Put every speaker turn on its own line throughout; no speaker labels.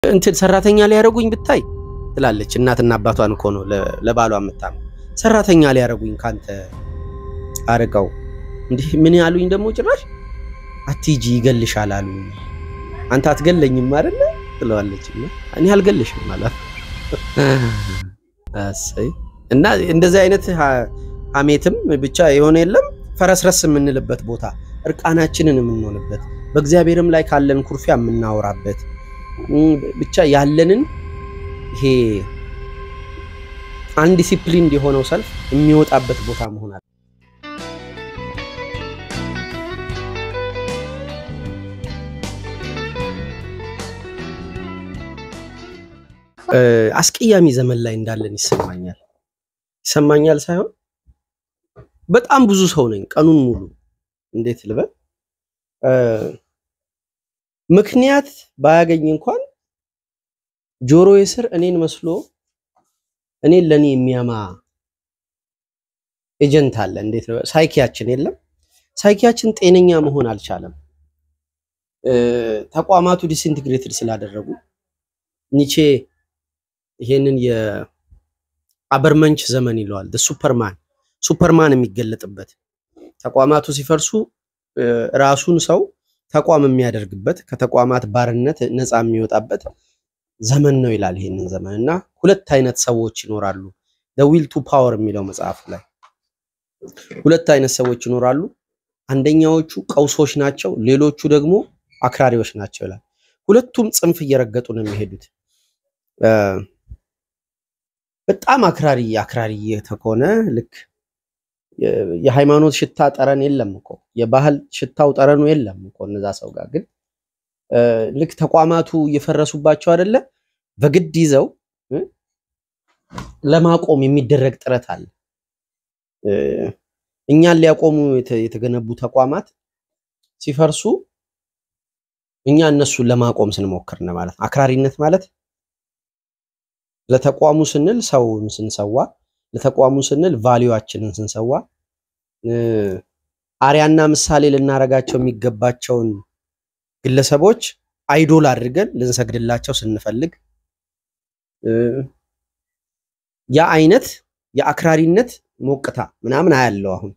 እንትን ሰራተኛ ሊያረጉኝ ብታይ ትላለች እናትና አባቷን እኮ ነው ለባሏ መጣም ሰራተኛ ሊያረጉኝ ካንተ አረጋው እንዴ ምን ያሉኝ ደሞ ጭራሽ አትጂ ይገልሻል አሉ አንተ አትገለኝም አይደል ትለዋለች እኔ አልገልሽም ማለት አሰይ እና እንደዚህ አይነት አሜትም ብቻ የሆነ የለም ፈረስረስ ምንልበት ቦታ እርቃናችንን ምንሆንበት በእግዚአብሔርም ላይ ካለን ኩርፊያ ምናወራበት ብቻ ያለንን ይሄ አንድ ዲሲፕሊን የሆነው ሰልፍ የሚወጣበት ቦታ መሆን አለ አስቀያሚ ዘመን ላይ እንዳለን ይሰማኛል ሳይሆን በጣም ብዙ ሰው ነኝ ቀኑን ሙሉ እንዴት ልበል ምክንያት ባያገኝ እንኳን ጆሮዬ ስር እኔን መስሎ እኔን ለኔ የሚያማ ኤጀንት አለ እንዴት ነው ሳይኪያችን የለም ሳይኪያችን ጤነኛ መሆን አልቻለም ተቋማቱ ዲስኢንተግሬትድ ስላደረጉ ኒቼ ይሄንን የአበርመንች ዘመን ይለዋል ሱፐርማን የሚገለጥበት ተቋማቱ ሲፈርሱ ራሱን ሰው ተቋም የሚያደርግበት ከተቋማት ባርነት ነፃ የሚወጣበት ዘመን ነው ይላል ይሄንን ዘመንና ሁለት አይነት ሰዎች ይኖራሉ the will to power የሚለው መጽሐፍ ላይ ሁለት አይነት ሰዎች ይኖራሉ አንደኛዎቹ ቀውሶች ናቸው ሌሎቹ ደግሞ አክራሪዎች ናቸው ይላል ሁለቱም ጽንፍ እየረገጡ ነው የሚሄዱት በጣም አክራሪ የተኮነ ልክ የሃይማኖት ሽታ ጠረን የለም እኮ የባህል ሽታው ጠረኑ የለም እኮ እነዛ ሰው ጋር ግን ልክ ተቋማቱ እየፈረሱባቸው አይደለ በግድ ይዘው ለማቆም የሚደረግ ጥረት አለ እኛን ሊያቆሙ የተገነቡ ተቋማት ሲፈርሱ እኛ እነሱን ለማቆም ስንሞክር ነው ማለት አክራሪነት ማለት ለተቋሙ ስንል ሰውን ስንሰዋ ለተቋሙ ስንል ቫልዩአችንን ስንሰዋ አሪያና ምሳሌ ልናረጋቸው የሚገባቸውን ግለሰቦች አይዶል አድርገን ልንሰግድላቸው ስንፈልግ ያ አይነት የአክራሪነት ሞቅታ ምናምን አያለው አሁን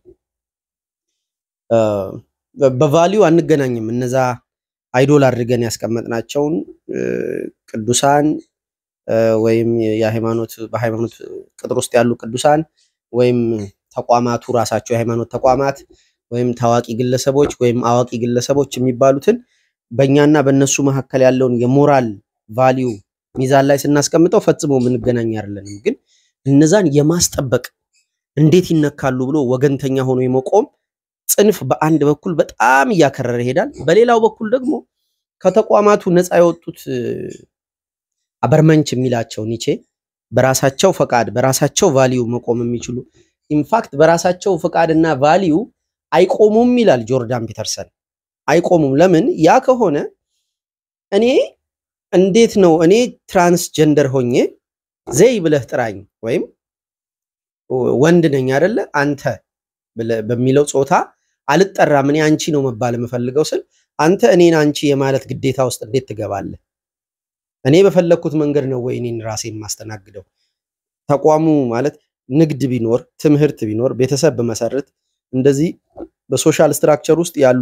በቫልዩ አንገናኝም እነዛ አይዶል አድርገን ያስቀመጥናቸውን ቅዱሳን ወይም በሃይማኖት ቅጥር ውስጥ ያሉ ቅዱሳን ወይም ተቋማቱ ራሳቸው የሃይማኖት ተቋማት ወይም ታዋቂ ግለሰቦች ወይም አዋቂ ግለሰቦች የሚባሉትን በእኛና በእነሱ መካከል ያለውን የሞራል ቫልዩ ሚዛን ላይ ስናስቀምጠው ፈጽሞ ምን ገናኝ አይደለንም ግን እነዛን የማስጠበቅ እንዴት ይነካሉ ብሎ ወገንተኛ ሆኖ የመቆም ጽንፍ በአንድ በኩል በጣም ያከረረ ይሄዳል በሌላው በኩል ደግሞ ከተቋማቱ ነፃ የወጡት አበርመንች የሚላቸው ኒቼ በራሳቸው ፈቃድ በራሳቸው ቫልዩ መቆም የሚችሉ ኢንፋክት በራሳቸው ፈቃድና ቫልዩ አይቆሙም ይላል ጆርዳን ፒተርሰን አይቆሙም ለምን ያ ከሆነ እኔ እንዴት ነው እኔ ትራንስጀንደር ሆኜ ዘይ ብለህ ጥራኝ ወይም ወንድ ነኝ አይደለ አንተ በሚለው ጾታ አልጠራም እኔ አንቺ ነው መባል መፈልገው ስል አንተ እኔን አንቺ የማለት ግዴታ ውስጥ እንዴት ትገባለህ እኔ በፈለኩት መንገድ ነው ወይ እኔን ራሴን ማስተናግደው ተቋሙ ማለት ንግድ ቢኖር ትምህርት ቢኖር ቤተሰብ በመሰረት እንደዚህ በሶሻል ስትራክቸር ውስጥ ያሉ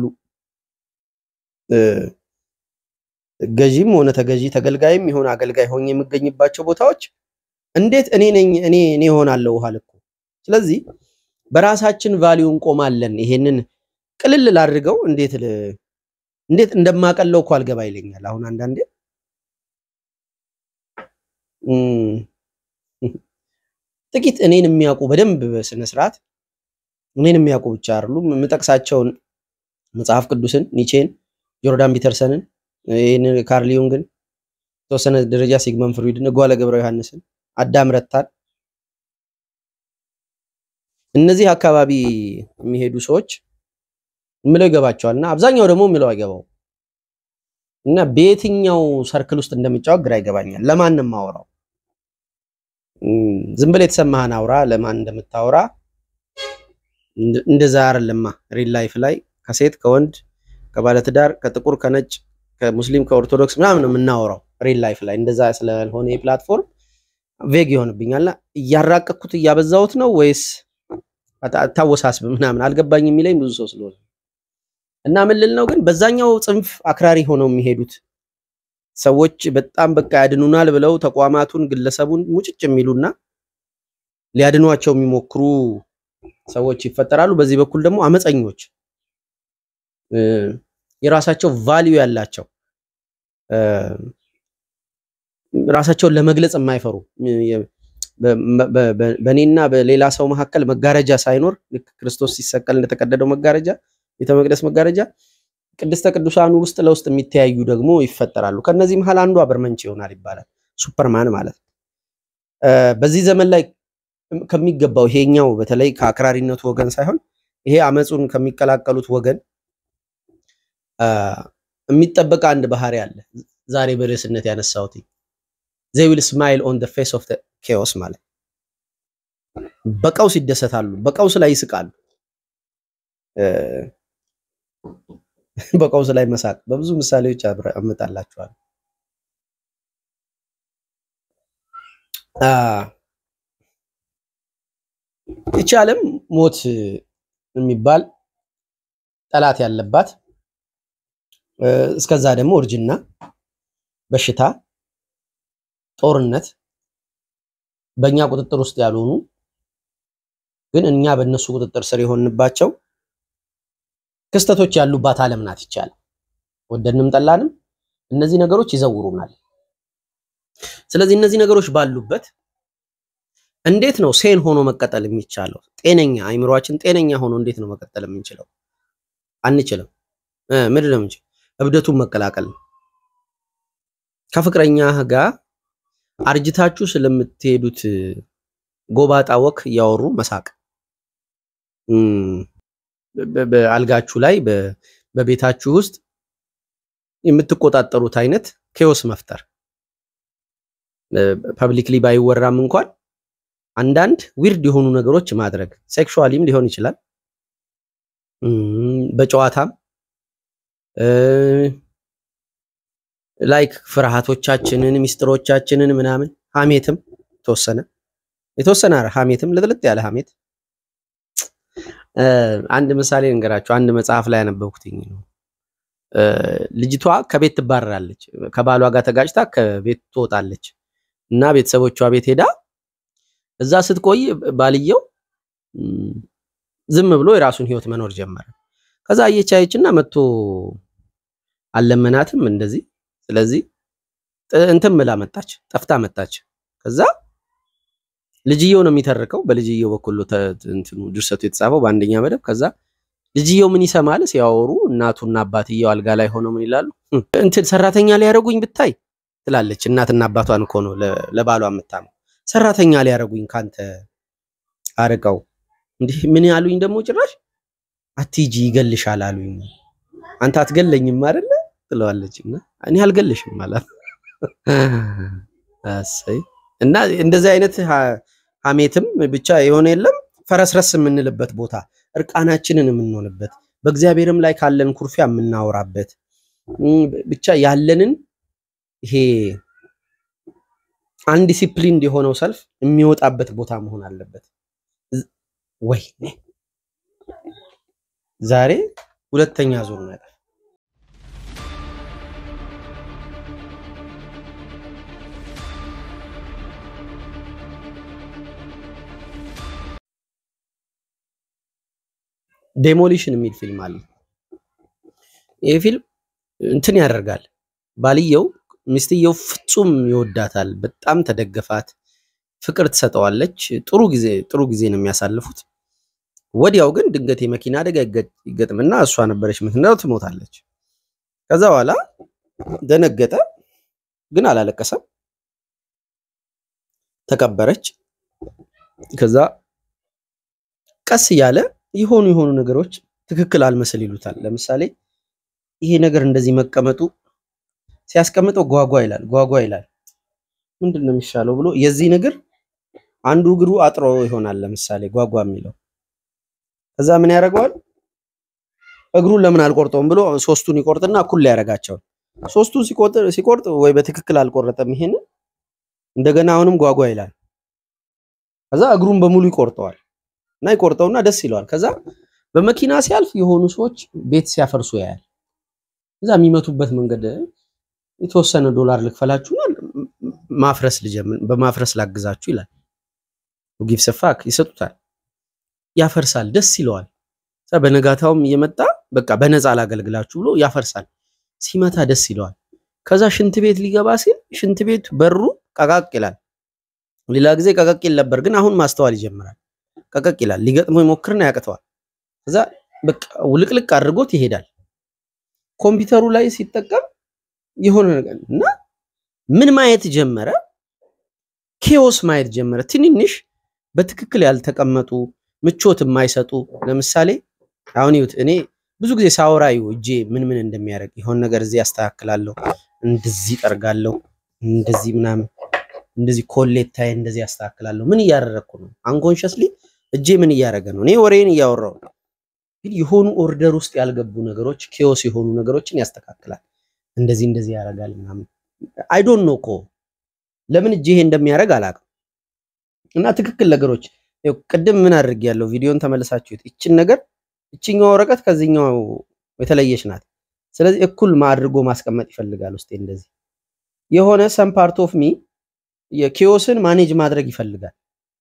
ገጂም ሆነ ተገጂ ተገልጋይም ይሆን አገልጋይ ሆኜ የምገኝባቸው ቦታዎች እንዴት እኔ ሆናለሁ አልኩ ስለዚህ በራሳችን ቫልዩ እንቆማለን ይሄንን ቅልል ላድርገው እንዴት እንደማቀለው እኮ አልገባ ይለኛል አሁን አንዳንዴ ጥቂት እኔን የሚያውቁ በደንብ በስነ ስርዓት እኔን የሚያውቁ ብቻ አይደሉም መጠቅሳቸውን መጽሐፍ ቅዱስን ኒቼን ጆርዳን ፒተርሰንን ይሄን ካርል ዩንግን ተወሰነ ደረጃ ሲግመንድ ፍሩይድን ጓለ ገብረ ዮሐንስን አዳም ረታን እነዚህ አካባቢ የሚሄዱ ሰዎች ምለው ይገባቸዋልና አብዛኛው ደግሞ ምለው አይገባው እና በየትኛው ሰርክል ውስጥ እንደምጫወት ግራ ይገባኛል ለማንም ማወራው ዝም ብለ የተሰማህን አውራ ለማን እንደምታወራ እንደዛ አይደለማ ሪል ላይፍ ላይ ከሴት ከወንድ ከባለትዳር ከጥቁር ከነጭ ከሙስሊም ከኦርቶዶክስ ምናምን የምናወራው ሪል ላይፍ ላይ እንደዛ ስለሆነ የፕላትፎርም ቬግ ይሆንብኛልና እያራቀኩት እያበዛሁት ነው ወይስ ታወሳስብ ምናምን አልገባኝ የሚለኝ ብዙ ሰው ስለሆነ እና ምን ልል ነው ግን በዛኛው ጽንፍ አክራሪ ሆነው የሚሄዱት ሰዎች በጣም በቃ ያድኑናል ብለው ተቋማቱን ግለሰቡን ሙጭጭ የሚሉና ሊያድኗቸው የሚሞክሩ ሰዎች ይፈጠራሉ። በዚህ በኩል ደግሞ አመፀኞች የራሳቸው ቫልዩ ያላቸው ራሳቸውን ለመግለጽ የማይፈሩ በኔና በሌላ ሰው መካከል መጋረጃ ሳይኖር ክርስቶስ ሲሰቀል እንደተቀደደው መጋረጃ የተመቅደስ መጋረጃ ቅድስተ ቅዱሳኑ ውስጥ ለውስጥ የሚተያዩ ደግሞ ይፈጠራሉ። ከነዚህ መሃል አንዱ አብርመንጭ ይሆናል ይባላል። ሱፐርማን ማለት ነው። በዚህ ዘመን ላይ ከሚገባው ይሄኛው በተለይ ከአክራሪነቱ ወገን ሳይሆን ይሄ አመጹን ከሚቀላቀሉት ወገን የሚጠበቅ አንድ ባህሪ አለ። ዛሬ በርዕስነት ያነሳሁት they will smile on the face of the chaos ማለት በቀውስ ይደሰታሉ፣ በቀውስ ላይ ይስቃሉ። በቀውስ ላይ መሳቅ በብዙ ምሳሌዎች አመጣላችኋለሁ። ይህች ዓለም ሞት የሚባል ጠላት ያለባት እስከዛ ደግሞ እርጅና፣ በሽታ፣ ጦርነት በእኛ ቁጥጥር ውስጥ ያልሆኑ ግን እኛ በእነሱ ቁጥጥር ስር የሆንባቸው ክስተቶች ያሉባት ዓለም ናት ይቻላል። ወደንም ጠላንም እነዚህ ነገሮች ይዘውሩናል። ስለዚህ እነዚህ ነገሮች ባሉበት እንዴት ነው ሴን ሆኖ መቀጠል የሚቻለው? ጤነኛ አይምሮአችን ጤነኛ ሆኖ እንዴት ነው መቀጠል የምንችለው? አንችልም። ምንድን ነው እንጂ እብደቱን መቀላቀል ከፍቅረኛ ጋር አርጅታችሁ ስለምትሄዱት ጎባጣ ወክ ያወሩ መሳቅ፣ በአልጋችሁ ላይ በቤታችሁ ውስጥ የምትቆጣጠሩት አይነት ኬዎስ መፍጠር ፐብሊክሊ ባይወራም እንኳን አንዳንድ ዊርድ የሆኑ ነገሮች ማድረግ ሴክሹዋሊም ሊሆን ይችላል፣ በጨዋታም ላይክ ፍርሃቶቻችንን ሚስጥሮቻችንን ምናምን ሐሜትም የተወሰነ ሐሜትም ለጥልጥ ያለ ሐሜት። አንድ ምሳሌ እንገራችሁ። አንድ መጽሐፍ ላይ ያነበብኩትኝ ነው። ልጅቷ ከቤት ትባረራለች፣ ከባሏ ጋር ተጋጭታ ከቤት ትወጣለች እና ቤተሰቦቿ ቤት ሄዳ እዛ ስትቆይ ባልየው ዝም ብሎ የራሱን ህይወት መኖር ጀመረ። ከዛ እየቻየችና መጥቶ አለመናትም እንደዚህ። ስለዚህ እንትን ምላ መጣች፣ ጠፍታ መጣች። ከዛ ልጅየው ነው የሚተርከው፣ በልጅየው በኩል እንትኑ ድርሰቱ የተጻፈው በአንደኛ መደብ። ከዛ ልጅየው ምን ይሰማል ሲያወሩ እናቱና አባትየው አልጋ ላይ ሆነው ምን ይላሉ? እንትን ሰራተኛ ሊያረጉኝ ብታይ ትላለች። እናትና አባቷን እኮ ነው ለባሏ የምታመው። ሰራተኛ ሊያረጉኝ ካንተ አርቀው እንዲህ ምን ያሉኝ ደግሞ ጭራሽ አትጂ ይገልሻል አሉኝ። አንተ አትገለኝም አይደለ ትለዋለችና እኔ አልገልሽም ማለት አሰይ። እና እንደዚህ አይነት ሐሜትም ብቻ የሆነ የለም ፈረስረስ የምንልበት ቦታ፣ እርቃናችንን የምንሆንበት፣ በእግዚአብሔርም ላይ ካለን ኩርፊያ የምናወራበት ብቻ ያለንን ይሄ አንዲሲፕሊን የሆነው ሰልፍ የሚወጣበት ቦታ መሆን አለበት። ወይ ዛሬ ሁለተኛ ዙር ነው። ዴሞሊሽን የሚል ፊልም አለ። ይሄ ፊልም እንትን ያደርጋል። ባልየው ሚስትየው ፍጹም ይወዳታል፣ በጣም ተደገፋት፣ ፍቅር ትሰጠዋለች፣ ጥሩ ጊዜ ነው የሚያሳልፉት። ወዲያው ግን ድንገት የመኪና አደጋ ይገጥምና እሷ ነበረች ምክንያቱ ትሞታለች። ከዛ በኋላ ደነገጠ፣ ግን አላለቀሰም፣ ተቀበረች። ከዛ ቀስ ያለ የሆኑ ነገሮች ትክክል አልመስል ይሉታል። ለምሳሌ ይሄ ነገር እንደዚህ መቀመጡ ሲያስቀምጠው ጓጓ ይላል። ምንድነው የሚሻለው ብሎ የዚህ ነገር አንዱ እግሩ አጥሮ ይሆናል ለምሳሌ ጓጓ የሚለው። ከዛ ምን ያደርገዋል? እግሩን ለምን አልቆርጠውም ብሎ ሶስቱን ይቆርጥና እኩል ያደርጋቸዋል። ሶስቱን ሲቆርጥ ወይ በትክክል አልቆረጠም ይሄን እንደገና አሁንም ጓጓ ይላል ከዛ እግሩን በሙሉ ይቆርጠዋል እና ይቆርጠውና ደስ ይለዋል ከዛ በመኪና ሲያልፍ የሆኑ ሰዎች ቤት ሲያፈርሱ ያያል እዛ የሚመቱበት መንገድ የተወሰነ ዶላር ልክፈላችሁና ማፍረስ ልጀምር በማፍረስ ላግዛችሁ ይላል ጊቭስ ፋክ ይሰጡታል ያፈርሳል ደስ ይለዋል ዛ በነጋታውም እየመጣ በቃ በነፃ ላገልግላችሁ ብሎ ያፈርሳል ሲመታ ደስ ይለዋል ከዛ ሽንት ቤት ሊገባ ሲል ሽንት ቤት በሩ ቀቃቅ ይላል ሌላ ጊዜ ቀቃቅ ይል ነበር ግን አሁን ማስተዋል ይጀምራል ቀቃቅ ይላል ሊገጥሞ ይሞክርና ያቀተዋል ከዛ በቃ ውልቅልቅ አድርጎት ይሄዳል ኮምፒውተሩ ላይ ሲጠቀም ይሆነ ነገርና ምን ማየት ጀመረ ኬኦስ ማየት ጀመረ ትንንሽ በትክክል ያልተቀመጡ ምቾት የማይሰጡ ለምሳሌ አሁን ይሁት እኔ ብዙ ጊዜ ሳወራዩ እጄ ምን እንደሚያደርግ ይሆን ነገር እዚህ ያስተካክላለሁ እንደዚህ ጠርጋለሁ እንደዚህ ምናምን እንደዚህ ኮሌታዬ እንደዚህ ያስተካክላለሁ ምን ያደረኩ ነው አንኮንሺየስሊ እጄ ምን ያደረገ ነው እኔ ወሬን ያወራው ግን የሆኑ ኦርደር ውስጥ ያልገቡ ነገሮች ኬኦስ የሆኑ ነገሮችን ያስተካክላል እንደዚህ ያደርጋል ምናምን አይ ዶንት ኖ ኮ ለምን እጄ እንደሚያደርግ አላውቅም እና ትክክል ነገሮች ቅድም ምን አድርጌያለሁ ቪዲዮን ተመለሳችሁት እቺን ነገር እቺኛው ወረቀት ከዚህኛው የተለየች ናት ስለዚህ እኩል ማድርጎ ማስቀመጥ ይፈልጋል ውስጥ እንደዚህ የሆነ ሰም ፓርት ኦፍ ሚ የኬኦስን ማኔጅ ማድረግ ይፈልጋል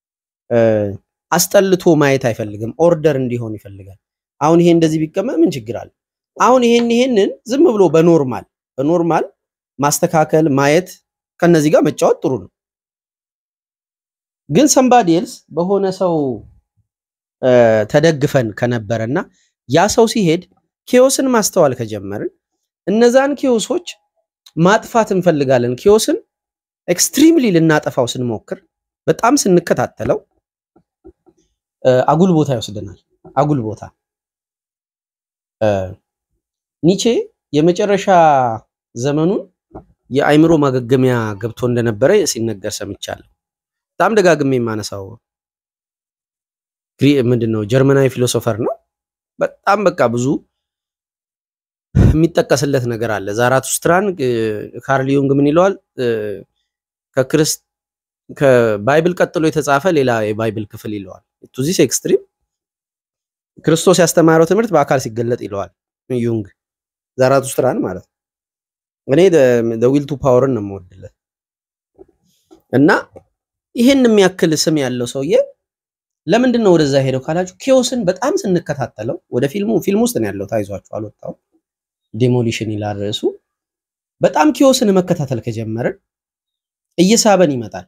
አስጠልቶ ማየት አይፈልግም ኦርደር እንዲሆን ይፈልጋል አሁን ይሄ እንደዚህ ቢቀመጥ ምን ችግር አለ አሁን ይሄንን ዝም ብሎ በኖርማል ማስተካከል ማየት ከነዚህ ጋር መጫወት ጥሩ ነው ግን somebody else በሆነ ሰው ተደግፈን ከነበረና ያ ሰው ሲሄድ ኬኦስን ማስተዋል ከጀመርን እነዛን ኬኦሶች ማጥፋት እንፈልጋለን ኬኦስን ኤክስትሪምሊ ልናጠፋው ስንሞክር በጣም ስንከታተለው አጉል ቦታ ይወስደናል አጉል ቦታ ኒቼ የመጨረሻ ዘመኑን የአይምሮ ማገገሚያ ገብቶ እንደነበረ ሲነገር ሰምቻለሁ በጣም ደጋግሜ ማነሳው ምንድነው ጀርመናዊ ፊሎሶፈር ነው በጣም በቃ ብዙ የሚጠቀስለት ነገር አለ ዛራቱስትራን ካርል ዩንግ ምን ይለዋል ከባይብል ቀጥሎ የተጻፈ ሌላ የባይብል ክፍል ይለዋል ቱ ዚስ ኤክስትሪም ክርስቶስ ያስተማረው ትምህርት በአካል ሲገለጥ ይለዋል ዩንግ ዛራቱስትራን ማለት እኔ the will to power ነው የምወድለት እና ይሄን የሚያክል ስም ያለው ሰውዬ ለምንድነው ወደዛ ሄደው ካላችሁ ኬኦስን በጣም ስንከታተለው ወደ ፊልም ውስጥ ነው ያለው ታይዟችሁ አልወጣው ዲሞሊሽን ይላል ርዕሱ በጣም ኬኦስን መከታተል ከጀመርን እየሳበን ይመጣል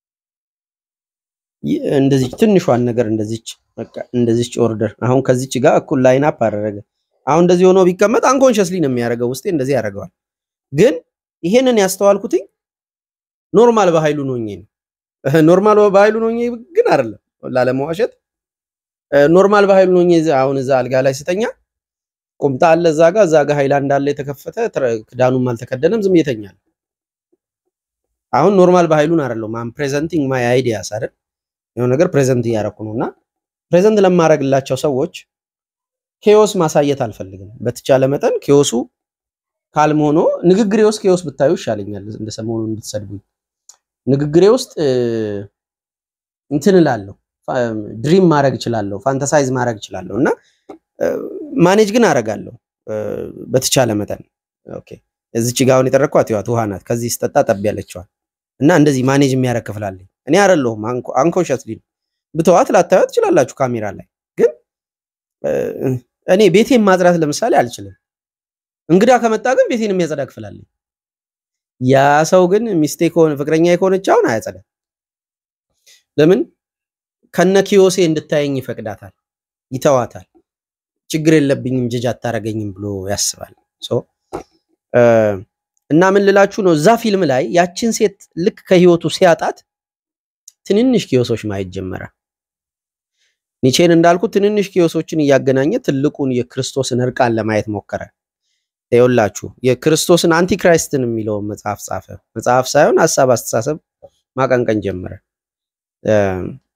እንደዚህ ትንሿን ነገር እንደዚህች ኦርደር አሁን ከዚች ጋር እኩል ላይን አፕ አደረገ አሁን እንደዚህ ሆኖ ቢቀመጥ አንኮንሺየስሊ ነው የሚያደርገው ውስጤ እንደዚህ ያደርጋል ግን ይሄንን ያስተዋልኩት ኖርማል በኃይሉ ነው ኖርማል በኃይሉ ነው ግን አይደለም ላለማዋሸት ኖርማል በኃይሉ ነው አሁን እዛ አልጋ ላይ ስተኛ ቁምጣ አለ እዛ ጋር ሃይላንድ አለ የተከፈተ ክዳኑም አልተከደነም ዝም ይተኛል አሁን ኖርማል በኃይሉን አይደለም አም ፕሬዘንቲንግ ማይ አይዲያስ አይደል የሆነ ነገር ፕሬዘንት ያደረኩ ነውና ፕሬዘንት ለማረግላቸው ሰዎች ኬኦስ ማሳየት አልፈልግም በተቻለ መጠን ኬኦሱ ካልም ሆኖ ንግግሬ ውስጥ ኬኦስ ብታዩ ይሻለኛል እንደ ሰሞኑን ብትሰድቡኝ ንግግሬ ውስጥ እንትንላለሁ ድሪም ማድረግ ይችላልው ፋንታሳይዝ ማድረግ ይችላልውና ማኔጅ ግን አረጋለሁ በተቻለ መጠን ኦኬ እዚች ጋውን የተረኳት ያው ውሃናት ከዚህ ስጠጣ ጠብ ያለችዋል እና እንደዚህ ማኔጅ የሚያረግ ክፍላለኝ እኔ አይደለሁም አንኮንሺየስሊ ብተዋት ላታዩት ይችላልላችሁ ካሜራ ላይ ግን እኔ ቤቴን ማጽዳት ለምሳሌ አልችልም እንግዳ ከመጣ ግን ቤቴን የሚያጸዳ ክፍላለኝ ያ ሰው ግን ሚስቴክ ሆነ ፍቅረኛ የሆነቻውን አያጸዳ ለምን ከነኪዮሴ እንድታየኝ ይፈቅዳታል ይተዋታል ችግር የለብኝም ጀጅ አታረገኝም ብሎ ያስባል ሶ እና ምን ልላችሁ ነው እዛ ፊልም ላይ ያቺን ሴት ልክ ከህይወቱ ሲያጣት ትንንሽ ኪዮሶች ማየት ጀመረ ኒቼን እንዳልኩ ትንንሽ ኪዮሶችን ያገናኘ ትልቁን የክርስቶስን እርቃን ለማየት ሞከረ ይኸውላችሁ የክርስቶስን አንቲክራይስትን የሚለው መጽሐፍ ጻፈ መጽሐፍ ሳይሆን ሐሳብ አስተሳሰብ ማቀንቀን ጀመረ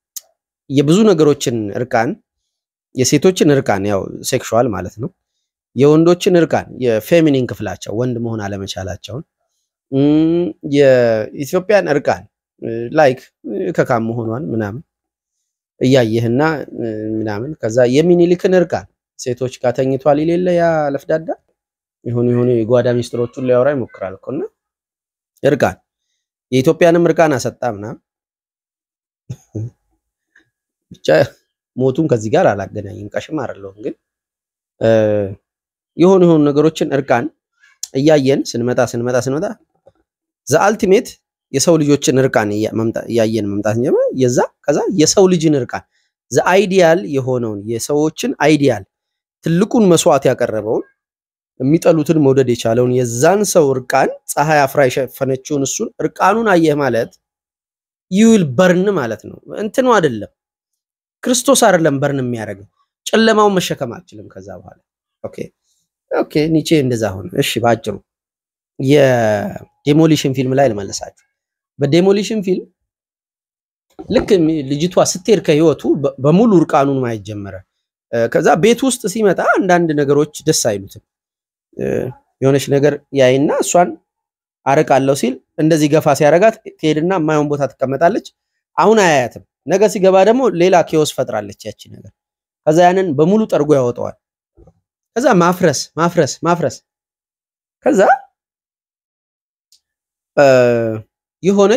የብዙ ነገሮችን እርቃን የሴቶችን እርቃን ያው ሴክሹዋል ማለት ነው የወንዶችን እርቃን የፌሚኒን ክፍላቸው ወንድ መሆን አለመቻላቸውን የኢትዮጵያን እርቃን ላይክ ከካም መሆኗን ምናምን እያየህና ምናምን ከዛ የሚኒሊክን እርቃን ሴቶች ጋር ተኝቷል ይሌለ ያ ለፍዳዳ ይሁን የጓዳ ሚስጥሮቹን ሊያወራ ይሞክራል እኮና እርቃን የኢትዮጵያንም እርቃን አሰጣምና ብቻ ሞቱን ከዚህ ጋር አላገናኝም ቀሽም አይደለም ግን የሆኑ ነገሮችን እርቃን እያየን ስንመጣ ዘ አልቲሜት የሰው ልጆችን እርቃን ያየን መምጣት ጀመረ የዛ ከዛ የሰው ልጅን እርቃን ዘ አይዲያል የሆነውን የሰዎችን አይዲያል ትልቁን መስዋዕት ያቀረበውን የሚጠሉትን መውደድ የቻለውን የዛን ሰው እርቃን ፀሐይ አፍራ የሸፈነችውን እሱን እርቃኑን አየህ ማለት ይውል በርን ማለት ነው እንትኑ አይደለም ክርስቶስ አይደለም በርን የሚያደርገው ጨለማውን መሸከም አልችልም ከዛ በኋላ ኦኬ ኒቼ እንደዛ ሆነ እሺ ባጭሩ የዴሞሊሽን ፊልም ላይ ልመለሳችሁ በዴሞሊሽን ፊልም ልክ ልጅቷ ስትሄድ ከህይወቱ በሙሉ እርቃኑን ማየት ጀመረ ከዛ ቤት ውስጥ ሲመጣ አንዳንድ ነገሮች ደስ አይሉትም የሆነች ነገር ያይና እሷን አረቃለው ሲል እንደዚህ ገፋ ሲያረጋት ትሄድና ማይሆን ቦታ ትቀመጣለች አሁን አያያትም ነገ ሲገባ ደግሞ ሌላ ኪዮስ ፈጥራለች ያቺ ነገር ከዛ ያንን በሙሉ ጠርጎ ያወጣዋል ከዛ ማፍረስ ከዛ የሆነ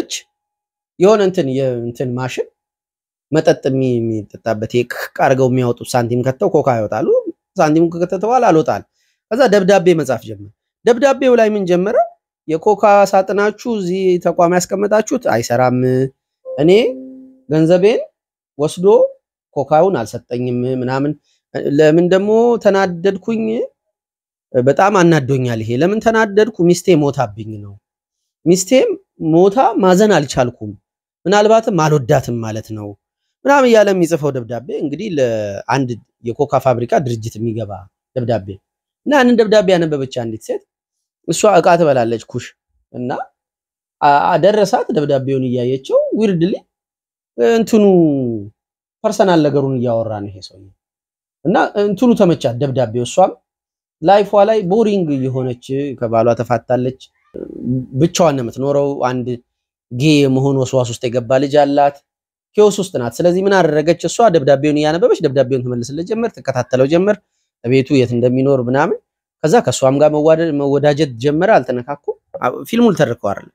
እንትን ማሽን መጠጥ የሚጠጣበት የቃርገው የሚያወጡ ሳንቲም ከተው ኮካ ያወጣሉ ሳንቲም ከተተው አልወጣል ከዛ ደብዳቤ መጻፍ ጀመረ ደብዳቤው ላይ ምን ጀመረ የኮካ ሳጥናችሁ እዚህ ተቋም ያስቀመጣችሁት አይሰራም እኔ ገንዘቤን ወስዶ ኮካውን አልሰጠኝም ምናምን ለምን ደሞ ተናደድኩኝ በጣም አናዶኛል ይሄ ለምን ተናደድኩ ሚስቴ ሞታብኝ ነው ሚስቴም ሞታ ማዘን አልቻልኩም ምናልባትም አልወዳትም ማለት ነው ምናምን ያለ የሚጽፈው ደብዳቤ እንግዲህ ለአንድ የኮካ ፋብሪካ ድርጅት የሚገባ ደብዳቤ እና አንን ደብዳቤ ያነበበች አንዲት ሴት እሷ እቃ ትበላለች ኩሽ እና አደረሳት ደብዳቤውን እያየችው ዊርድሊ እንትኑ ፐርሰናል ነገሩን እያወራ ነው ይሄ ሰው እና እንትኑ ተመቻት ደብዳቤው እሷም ላይፏ ላይ ቦሪንግ የሆነች ከባሏ ተፋታለች ብቻዋን ነው የምትኖረው አንድ ጌ መሆን ወስዋስ ውስጥ የገባ ልጅ አላት ኪዮስ ውስጥ ናት ስለዚህ ምን አደረገች እሷ ደብዳቤውን ያነበበች ደብዳቤውን ተመልስለት ጀመር ተከታተለው ጀመር ቤቱ የት እንደሚኖር ምናምን ከዛ ከሷም ጋር መወዳጀት ጀመረ አልተነካኩ ፊልሙን ተርከው አይደል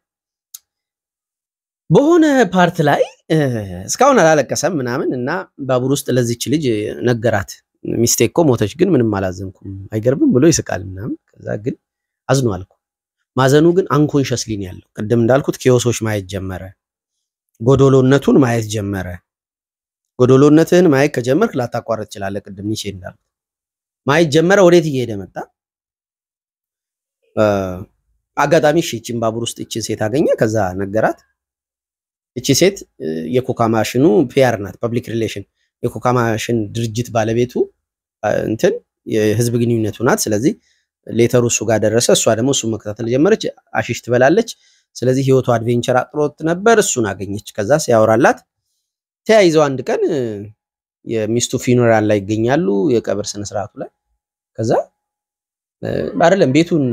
በሆነ ፓርት ላይ እስካሁን አላለቀሰም ምናምን እና ባቡር ውስጥ ለዚች ልጅ ነገራት ሚስቴክ ሞተች ግን ምንም አላዘንኩም አይገርምም ብሎ ይስቃል ምናምን ከዛ ግን አዝኗልኩ ማዘኑ ግን አንኮንሺየስሊ ነው ያለው ቀደም እንዳልኩት ኪዮሶች ማየት ጀመረ ጎዶሎነቱን ማየት ጀመረ ጎዶሎነትን ማየት ከጀመርክ ላታቋርጥ ይችላል ቀደም ንሼ እንዳል ማየት ጀመረ ወዴት እየሄደ መጣ አጋጣሚ እቺን ባቡር ውስጥ እቺን ሴት አገኘ ከዛ ነገራት እቺ ሴት የኮካ ማሽኑ ፒአር ናት ፐብሊክ ሪሌሽን የኮካ ማሽን ድርጅት ባለቤቱ እንትን የህዝብ ግንኙነቱ ናት ስለዚህ ሌተሩ እሱ ጋር ደረሰ እሷ ደግሞ እሱ መከታተል ጀመረች አሽሽ ትበላለች ስለዚህ ህይወቱ አድቬንቸር አጥሮት ነበር እሱን አገኘች ከዛ ሲያወራላት ተያይዘው አንድ ቀን የሚስቱ ፊኖራል ላይ ይገኛሉ የቀብር ስነ ስርዓቱ ላይ ከዛ አይደለም ቤቱን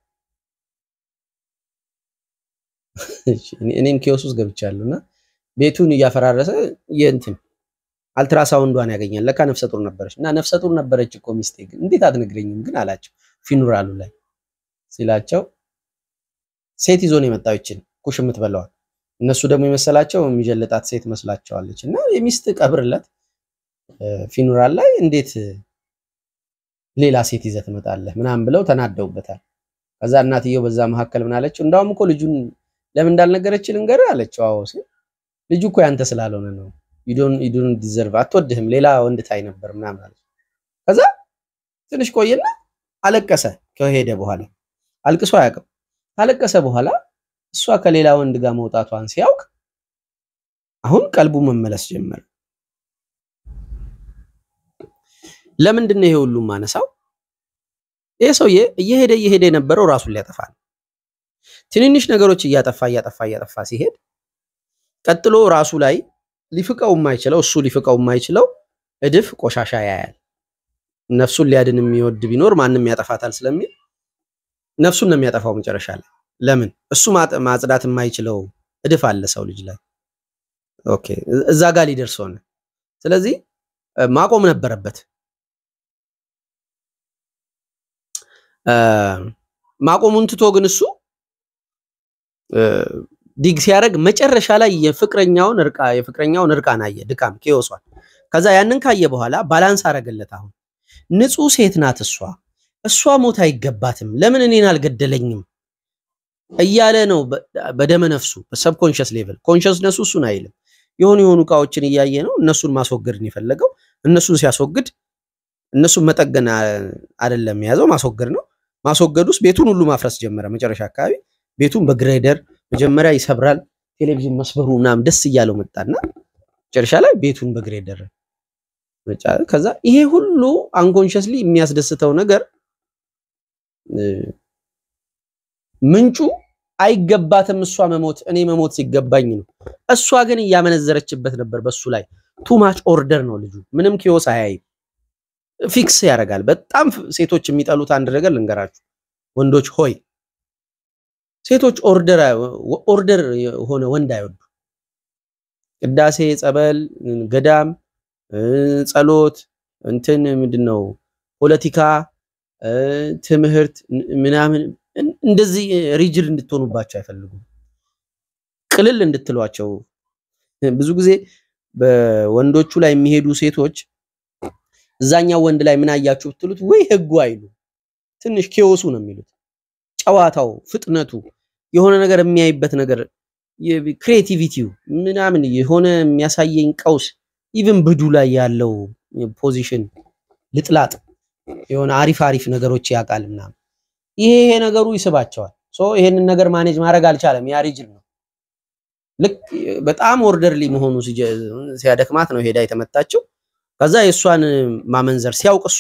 እኔም ኪዮስ ውስጥ ገብቻለሁና ቤቱን ያፈራረሰ የእንትን አልትራሳውንዷን ያገኛል ለካ ነፍሰ ጡር ነበረች እና ነፍሰ ጡር ነበረች እኮ ሚስቴ ግን እንዴት አትነግረኝም ግን አላቸው ፊኖራሉ ላይ ሲላቸው ሴት ይዞ ነው የመጣው እቺን ኩሽ የምትበላው እነሱ ደግሞ የመሰላቸው የሚጀለጣት ሴት መስላቸዋለች እና የሚስት ቀብርለት ፊኖራል ላይ እንዴት ሌላ ሴት ይዘህ ትመጣለህ ምናምን ብለው ተናደውበታል ከዛ እናትየው በዛ መሐከል ምን አለችው እንዳውም እኮ ልጁን ለምን እንዳልነገረች ልንገር አለችው አዎ ልጁ እኮ ያንተ ስላልሆነ ነው you don't deserve አትወድህም ሌላ ወንድ ታይ ነበር ምናምን አለች ከዛ ትንሽ ቆየና አለቀሰ ከሄደ በኋላ አልቅሶ አያውቅም አለቀሰ በኋላ እሷ ከሌላ ወንድ ጋር መውጣቷን ሲያውቅ አሁን ቀልቡ መመለስ ጀመረ ለምንድን ነው ይሄ ሁሉ ማነሳው ይሄ ሰውዬ እየሄደ የነበረው ራሱን ሊያጠፋ ነው ትንንሽ ነገሮች እያጠፋ ሲሄድ ቀጥሎ ራሱ ላይ ሊፍቀው የማይችለው እሱ ሊፍቀው የማይችለው እድፍ ቆሻሻ ያያል ነፍሱን ሊያድን የሚወድ ቢኖር ማንንም ያጠፋታል ስለሚል ነፍሱን ነው የሚያጠፋው መጨረሻ ላይ። ለምን እሱ ማጽዳት የማይችለው እድፍ አለ ሰው ልጅ ላይ። ኦኬ እዛ ጋር ሊደርስ ሆነ። ስለዚህ ማቆም ነበረበት። ማቆሙን ትቶ ግን እሱ ዲግ ሲያደርግ መጨረሻ ላይ የፍቅረኛውን እርቃን አየ፣ ድካም ኬዮሷል። ከዛ ያንን ካየ በኋላ ባላንስ አረገለት። አሁን ንጹህ ሴት ናት እሷ ሞት አይገባትም፣ ለምን እኔን አልገደለኝም እያለ ነው በደመ ነፍሱ በሰብኮንሺየስ ሌቭል። ኮንሺየስነሱ እሱን አይልም። የሆኑ ዕቃዎችን እያየ ነው እነሱን ማስወገድ ነው የፈለገው። እነሱን ሲያስወግድ እነሱን መጠገን አይደለም የያዘው ማስወገድ ነው። ማስወገዱስ ቤቱን ሁሉ ማፍረስ ጀመረ። መጨረሻ አካባቢ ቤቱን በግሬደር መጀመሪያ ይሰብራል። ቴሌቪዥን መስበሩ ምናምን ደስ እያለው መጣና መጨረሻ ላይ ቤቱን በግሬደር ከዛ ይሄ ሁሉ አንኮንሺየስሊ የሚያስደስተው ነገር ምንጩ አይገባትም እሷ መሞት እኔ መሞት ሲገባኝ ነው። እሷ ግን ያመነዘረችበት ነበር በሱ ላይ። ቱ ማች ኦርደር ነው ልጁ። ምንም ኪዮስ አያይም፣ ፊክስ ያደርጋል። በጣም ሴቶች የሚጠሉት አንድ ነገር ልንገራችሁ ወንዶች ሆይ፣ ሴቶች ኦርደር ሆነ ወንድ አይወዱ። ቅዳሴ፣ ጸበል፣ ገዳም፣ ጸሎት፣ እንትን ምንድነው ፖለቲካ፣ ትምህርት ምናምን እንደዚህ ሪጅድ እንድትሆኑባቸው አይፈልጉም። ቅልል እንድትሏቸው ብዙ ጊዜ በወንዶቹ ላይ የሚሄዱ ሴቶች እዛኛው ወንድ ላይ ምን አያችሁ ብትሉት ወይ ህጉ አይሉ፣ ትንሽ ኪዮሱ ነው የሚሉት። ጨዋታው፣ ፍጥነቱ፣ የሆነ ነገር የሚያይበት ነገር፣ ክሬቲቪቲው ምናምን የሆነ የሚያሳየኝ ቀውስ፣ ኢቭን ብዱ ላይ ያለው ፖዚሽን ልጥላጥ የሆነ አሪፍ ነገሮች ያቃል ምናምን ይሄ ነገሩ ይስባቸዋል። ይሄንን ነገር ማኔጅ ማድረግ አልቻለም። ያ ሪጅል ነው። ልክ በጣም ኦርደርሊ መሆኑ ሲያደክማት ነው ሄዳ የተመታችው። ከዛ የሷን ማመንዘር ሲያውቅሱ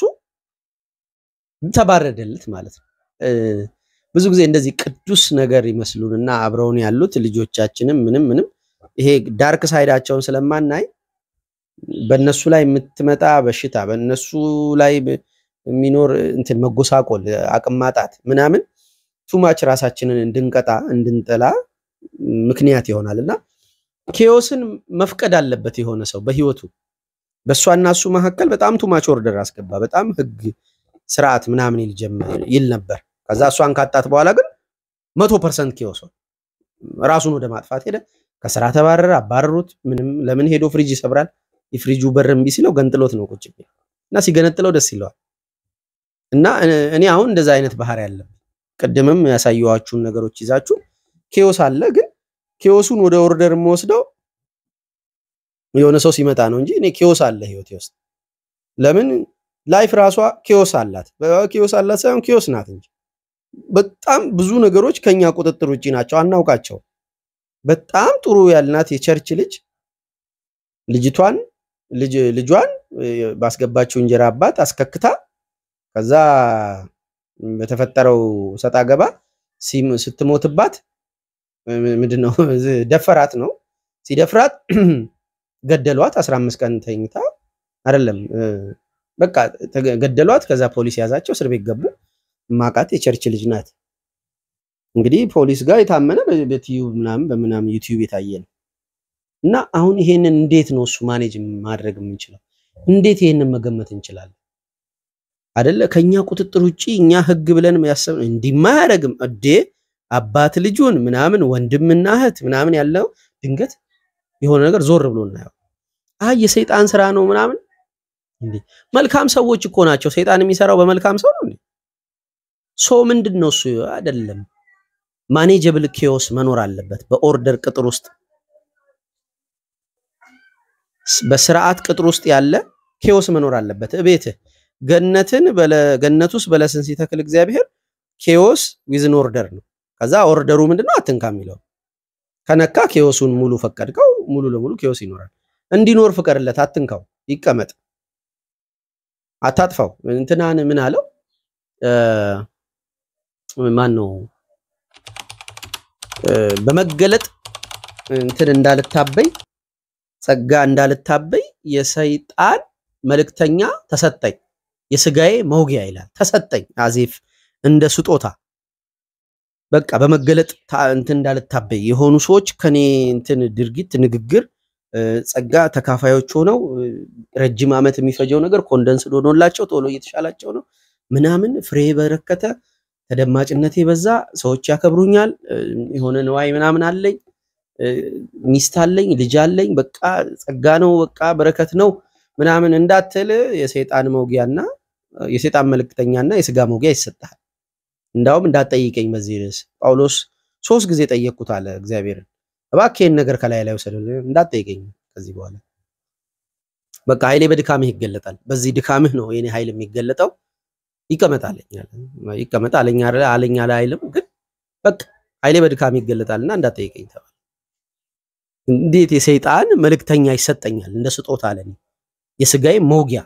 ተባረደለት ማለት ነው። ብዙ ጊዜ እንደዚህ ቅዱስ ነገር ይመስሉንና አብረውን ያሉት ልጆቻችንም ምንም ይሄ ዳርክ ሳይዳቸውን ስለማናይ በእነሱ ላይ የምትመጣ በሽታ፣ በእነሱ ላይ የሚኖር እንትን መጎሳቆል፣ አቅም ማጣት ምናምን ቱማች ራሳችንን እንድንጠላ ምክንያት ይሆናልና ኪዮስን መፍቀድ አለበት የሆነ ሰው በህይወቱ። በሷና እሱ መካከል በጣም ቱማች ኦርደር አስገባ። በጣም ህግ ስርዓት ምናምን ይል ነበር። ከዛ እሷን ካጣት በኋላ ግን 100% ኪዮስ ራሱን ወደ ማጥፋት ሄደ። ከስራ ተባረረ፣ አባረሩት። ምንም ለምን ሄዶ ፍሪጅ ይሰብራል። የፍሪጁ በር እምቢ ሲለው ገንጥሎት ነው ቁጭ ብሎ እና ሲገነጥለው ደስ ይለዋል። እና እኔ አሁን እንደዛ አይነት ባህሪ ያለ ቀደምም ያሳየዋችሁን ነገሮች ይዛችሁ ኪዮስ አለ። ግን ኪዮሱን ወደ ኦርደር የምወስደው የሆነ ሰው ሲመጣ ነው እንጂ እኔ ኪዮስ አለ ህይወቴ ውስጥ። ለምን ላይፍ ራሷ ኪዮስ አላት። በኪዮስ አላት ሳይሆን ኪዮስ ናት እንጂ በጣም ብዙ ነገሮች ከኛ ቁጥጥር ውጪ ናቸው፣ አናውቃቸው። በጣም ጥሩ ያልናት የቸርች ልጅቷን ባስገባችው እንጀራ አባት አስከክታ ከዛ በተፈጠረው ሰጣ ገባ ስትሞትባት ምንድነው ደፈራት ነው። ሲደፍራት ገደሏት። 15 ቀን ተኝታ አይደለም በቃ ገደሏት። ከዛ ፖሊስ ያዛቸው፣ እስር ቤት ገቡ። ማቃት የቸርች ልጅ ናት። እንግዲህ ፖሊስ ጋር የታመነ በዩቲዩብ ምናምን ዩቲዩብ የታየን እና አሁን ይሄንን እንዴት ነው እሱ ማኔጅ ማድረግ የምንችለው? እንዴት ይሄንን መገመት እንችላለን? አይደለ ከኛ ቁጥጥር ውጪ እኛ ህግ ብለን ያሰብ እንዲማያረግም አባት ልጁን ምናምን ወንድምና እህት ምናምን ያለው ድንገት የሆነ ነገር ዞር ብሎ እናየው። የሰይጣን ስራ ነው ምናምን እንዴ? መልካም ሰዎች እኮ ናቸው። ሰይጣን የሚሰራው በመልካም ሰው ነው እንዴ? ምንድነው እሱ? አይደለም ማኔጀብል ኪዮስ መኖር አለበት በኦርደር ቅጥር ውስጥ፣ በስርዓት ቅጥር ውስጥ ያለ ኪዮስ መኖር አለበት። እቤት ገነት ውስጥ በለስን ሲተክል እግዚአብሔር ኪዮስ ዊዝን ኦርደር ነው። ከዛ ኦርደሩ ምንድነው? አትንካ የሚለው ከነካ ኪዮሱን ሙሉ ፈቀድከው፣ ሙሉ ለሙሉ ኪዮስ ይኖራል። እንዲኖር ፍቀድለት፣ አትንካው፣ ይቀመጥ፣ አታጥፋው። እንትናን ምን አለው? ማን ነው በመገለጥ እንትን እንዳልታበይ ጸጋ እንዳልታበይ የሰይጣን መልእክተኛ ተሰጠኝ። የስጋዬ መውጊያ ይላል ተሰጠኝ አዜፍ እንደ ስጦታ በቃ በመገለጥ እንትን እንዳልታበይ የሆኑ ሰዎች ከኔ እንትን ድርጊት ንግግር ጸጋ ተካፋዮች ሆነው ረጅም ዓመት የሚፈጀው ነገር ኮንደንስ ሆኖላቸው ቶሎ እየተሻላቸው ነው ምናምን ፍሬ በረከተ ተደማጭነቴ በዛ ሰዎች ያከብሩኛል የሆነ ነዋይ ምናምን አለኝ ሚስት አለኝ ልጅ አለኝ በቃ ጸጋ ነው በቃ በረከት ነው ምናምን እንዳትል የሰይጣን መውጊያና የሰይጣን መልእክተኛና የስጋ መውጊያ ይሰጣል እንዳውም እንዳትጠይቀኝ በዚህ ርዕስ ጳውሎስ 3 ጊዜ ጠየቅኩት አለ እግዚአብሔርን እባክህ ነገር ከላይ ላይ ወሰደልኝ እንዳትጠይቀኝ ከዚህ በኋላ በቃ ኃይሌ በድካምህ ይገለጣል በዚህ ድካምህ ነው የኔ ኃይል የሚገለጠው ይቀመጣልኝ አለኝ አይልም ግን በቃ ኃይሌ በድካምህ ይገለጣልና እንዳትጠይቀኝ ተባለ እንዴት የሰይጣን መልእክተኛ ይሰጠኛል እንደ ስጦታ አለኝ የስጋዬ መውጊያ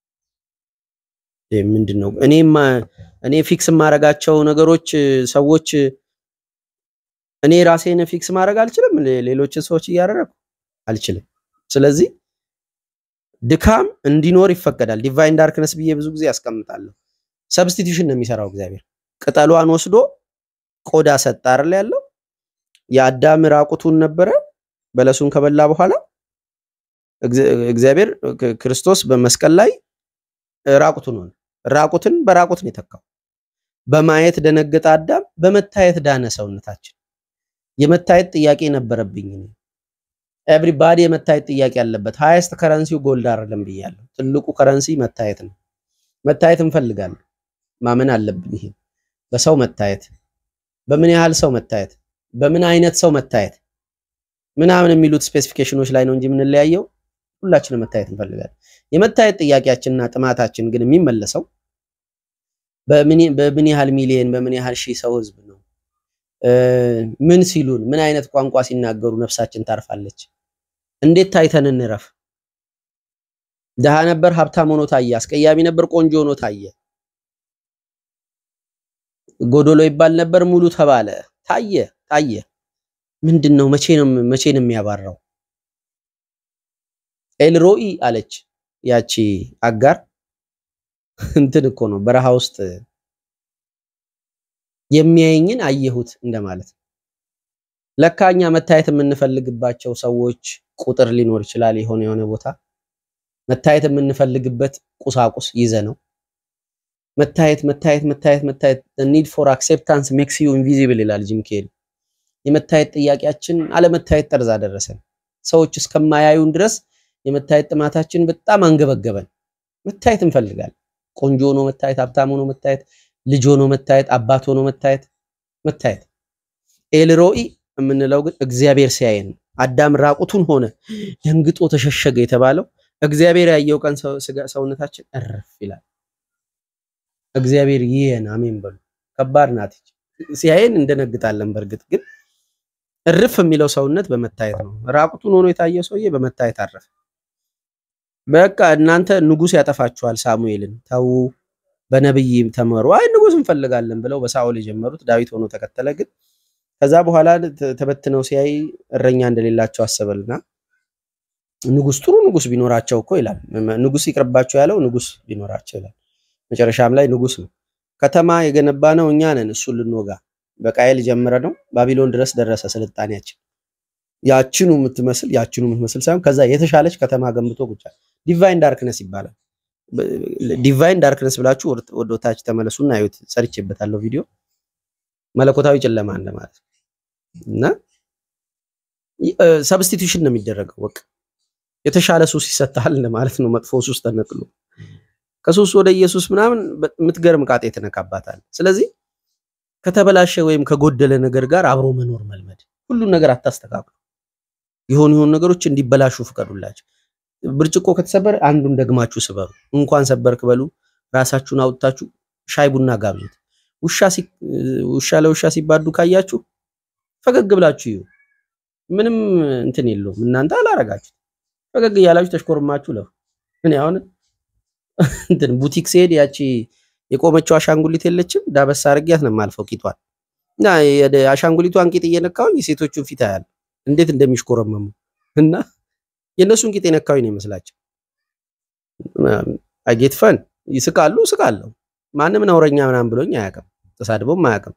ምንድነው እኔ ፊክስ ማረጋቸው ነገሮች ሰዎች እኔ ራሴን ፊክስ ማድረግ አልችልም ሌሎች ሰዎች ያያረረኩ አልችልም ስለዚህ ድካም እንዲኖር ይፈቀዳል ዲቫይን ዳርክነስ ብዬ ብዙ ጊዜ ያስቀምጣለሁ ሰብስቲቲዩሽን ነው የሚሰራው እግዚአብሔር ቅጠሏን ወስዶ ቆዳ ሰጣ አይደል ያለው የአዳም ራቁቱን ነበረ በለሱን ከበላ በኋላ እግዚአብሔር ክርስቶስ በመስቀል ላይ ራቁቱን ሆነ ራቁትን በራቁት ነው የተካው በማየት ደነገጠ አዳም በመታየት ዳነ ሰውነታችን የመታየት ጥያቄ ነበረብኝ ኤቭሪባዲ የመታየት ጥያቄ ያለበት ሃይስት ከረንሲው ጎልድ አይደለም ብያለሁ ትልቁ ከረንሲ መታየት ነው መታየት እንፈልጋለን ማመን አለብን ይሄ በሰው መታየት በምን ያህል ሰው መታየት በምን አይነት ሰው መታየት ምናምን የሚሉት ስፔሲፊኬሽኖች ላይ ነው እንጂ ምን ለያየው ሁላችንም መታየት እንፈልጋለን የመታየት ጥያቄያችንና ጥማታችን ግን የሚመለሰው በምን ያህል ሚሊየን በምን ያህል ሺህ ሰው ህዝብ ነው ምን ሲሉን ምን አይነት ቋንቋ ሲናገሩ ነፍሳችን ታርፋለች እንዴት ታይተን እንረፍ ደሃ ነበር ሀብታም ሆኖ ታየ አስቀያሚ ነበር ቆንጆ ሆኖ ታየ ጎዶሎ ይባል ነበር ሙሉ ተባለ ታየ ምንድነው መቼ ነው የሚያባራው ኤልሮኢ አለች ያቺ አጋር እንትን እኮ ነው በረሃ ውስጥ የሚያየኝን አየሁት እንደማለት ለካኛ መታየት የምንፈልግባቸው ሰዎች ቁጥር ሊኖር ይችላል የሆነ ቦታ መታየት የምንፈልግበት ቁሳቁስ ይዘ ነው መታየት the need for acceptance makes you invisible ይላል ጂም ኬሪ የመታየት ጥያቄያችን አለመታየት ጠርዛ ደረሰን ሰዎች እስከማያዩን ድረስ የመታየት ጥማታችን በጣም አንገበገበን መታየት እንፈልጋለን ቆንጆ ነው መታየት ሀብታም ነው መታየት ልጅ ሆኖ መታየት አባት ሆኖ መታየት ኤልሮኢ የምንለው ግን እግዚአብሔር ሲያየን አዳም ራቁቱን ሆነ ደንግጦ ተሸሸገ የተባለው እግዚአብሔር ያየው ቀን ሰውነታችን እረፍ ይላል እግዚአብሔር ይየን አሜን በሉ ከባድ ናት ሲያየን እንደነግጣለን በርግጥ ግን እርፍ የሚለው ሰውነት በመታየት ነው ራቁቱን ሆኖ የታየው ሰውዬ በመታየት አረፈ በቃ እናንተ ንጉስ ያጠፋችኋል ሳሙኤልን ታው በነብይም ተመሩ አይ ንጉስ እንፈልጋለን ብለው በሳኦል የጀመሩት ዳዊት ሆኖ ተከተለ ግን ከዛ በኋላ ተበትነው ሲያይ እረኛ እንደሌላቸው አሰበልና ንጉስ ጥሩ ንጉስ ቢኖራቸው እኮ ይላል ንጉስ ይቅርባቸው ያለው ንጉስ ቢኖራቸው ይላል መጨረሻም ላይ ንጉስ ነው ከተማ የገነባ ነው እኛ ነን እሱ ልንወጋ በቃየል ጀመረ ነው ባቢሎን ድረስ ደረሰ ስልጣኔያችን ያችኑ የምትመስል ሳይሆን ከዛ የተሻለች ከተማ ገንብቶ ቁጫ ዲቫይን ዳርክነስ ይባላል ዲቫይን ዳርክነስ ብላችሁ ወዶታች ተመለሱና አዩት ሰርቼበታለሁ ቪዲዮ መለኮታዊ ጨለማ እንደማለት እና ሰብስቲቲዩሽን ነው የሚደረገው ወቅ የተሻለ ሱስ ይሰጣል ማለት ነው መጥፎ ሱስ ተነቅሎ ከሱስ ወደ ኢየሱስ ምናምን የምትገርም ቃጤ ተነካባታል ስለዚህ ከተበላሸ ወይም ከጎደለ ነገር ጋር አብሮ መኖር መልመድ ሁሉ ነገር አታስተካክሉ ይሆን ነገሮች እንዲበላሹ ፍቀዱላችሁ ብርጭቆ ከተሰበረ አንዱን ደግማችሁ ስበሩ እንኳን ሰበርክ በሉ ራሳችሁን አውጣችሁ ሻይ ቡና ጋብዙት ውሻ ለውሻ ሲባዱ ካያችሁ ፈገግ ብላችሁ ምንም እንትን የለውም እናንተ አላረጋችሁ ፈገግ ያላችሁ ተሽኮርማችሁ ለው እኔ አሁን እንትን ቡቲክ ሲሄድ ያቺ የቆመችው አሻንጉሊት የለችም ዳበስ አርጊያት ነው ማልፈው ቂቷን እና አሻንጉሊቷን ቂጥ እየነካውኝ ሴቶቹን ፊት ያያል እንዴት እንደሚሽኮረመሙ እና የነሱን ቂጥ የነካውኝ ነው ይመስላችሁ I get fun ይስቃሉ ስቃለሁ ማንም ነውረኛ ምናምን ብሎኝ አያውቅም ተሳድቦም አያውቅም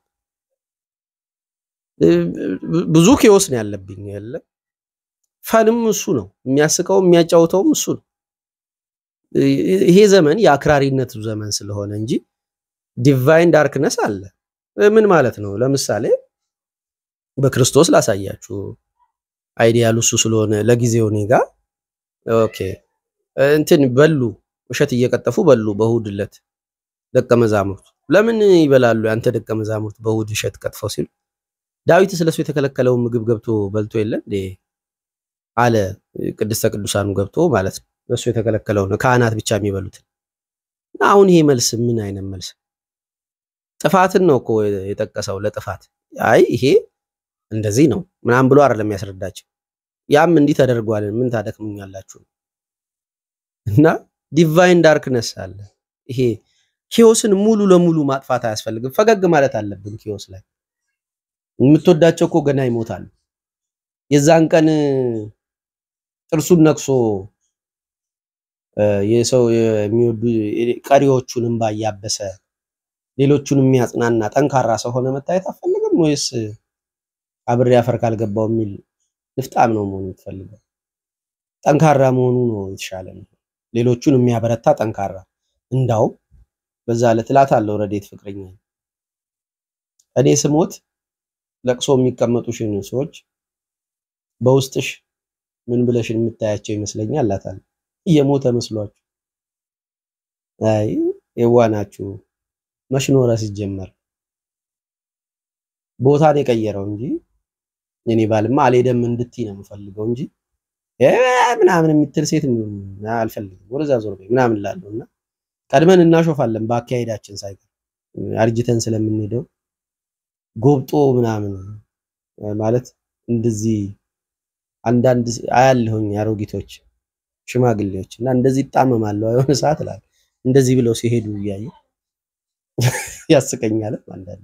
ብዙ ኪዮስ ነው ያለብኝ ያለ ፈንም እሱ ነው የሚያስቀው የሚያጫውተውም እሱ ነው ይሄ ዘመን የአክራሪነት ዘመን ስለሆነ እንጂ ዲቫይን ዳርክነስ አለ ምን ማለት ነው ለምሳሌ በክርስቶስ ላሳያችሁ አይዲያሉ እሱ ስለሆነ ለጊዜው ኔጋ ኦኬ እንትን በሉ ውሸት እየቀጠፉ በሉ በእሁድለት ደቀ መዛሙርት ለምን ይበላሉ አንተ ደቀ መዛሙርት በእሁድ ውሸት ቀጥፈው ሲል ዳዊት ስለሱ የተከለከለው ምግብ ገብቶ በልቶ የለ እንዴ አለ ቅድስተ ቅዱሳኑ ገብቶ ማለት ነው እሱ የተከለከለው ነው ካህናት ብቻ የሚበሉት አሁን ይሄ መልስ ምን አይነት መልስ ጥፋትን ነው እኮ የጠቀሰው ለጥፋት አይ ይሄ እንደዚህ ነው ምናም ብሎ አይደለም ያስረዳቸው ያም እንዲህ ተደርጓል ምን ታደክሙኛላችሁ እና ዲቫይን ዳርክነስ አለ ይሄ ኪዮስን ሙሉ ለሙሉ ማጥፋት አያስፈልግም ፈገግ ማለት አለብን ኪዮስ ላይ የምትወዳቸው እኮ ገና ይሞታል የዛን ቀን ጥርሱን ነክሶ የሰው የሚወዱ ቀሪዎቹንም ባያበሰ ሌሎቹንም የሚያጽናና ጠንካራ ሰው ሆነ መታየት አፈልግም ወይስ አብሬ አፈር ካልገባው የሚል ንፍጣም ነው መሆን የምትፈልገው ጠንካራ መሆኑ ነው የተሻለ ሌሎቹን የሚያበረታ ጠንካራ እንዳው በዛ ለትላት አለው ረዴት ፍቅረኛ እኔ ስሞት ለቅሶ የሚቀመጡሽን ሰዎች በውስጥሽ ምን ብለሽ የምታያቸው ይመስለኛል አላታል የሞተ መስሏችሁ አይ የዋናችሁ መሽኖራ ሲጀመር ቦታን የቀየረው እንጂ እኔ ባልማ አልሄደም እንድትይ ነው የምፈልገው እንጂ ምናምን የምትል ሴት አልፈልግም ወደዛ ዞር በይ ምናምን ላለውና ቀድመን እናሾፋለን ባካሄዳችን ሳይቀር አርጅተን ስለምንሄደው ጎብጦ ምናምን ማለት እንደዚህ አንዳንድ አያለሁኝ አሮጊቶች ሽማግሌዎች እና እንደዚህ ጣመማሉ አይሆነ ሰዓት ላይ እንደዚህ ብለው ሲሄዱ ይያየ ያስቀኛል አንዳንድ